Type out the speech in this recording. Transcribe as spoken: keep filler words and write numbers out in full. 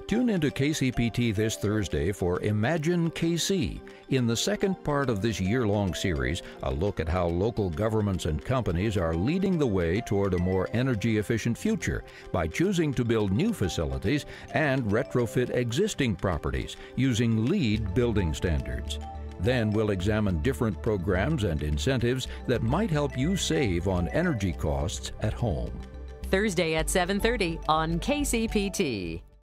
Tune into K C P T this Thursday for Imagine K C. In the second part of this year-long series, a look at how local governments and companies are leading the way toward a more energy-efficient future by choosing to build new facilities and retrofit existing properties using LEED building standards. Then we'll examine different programs and incentives that might help you save on energy costs at home. Thursday at seven thirty on K C P T.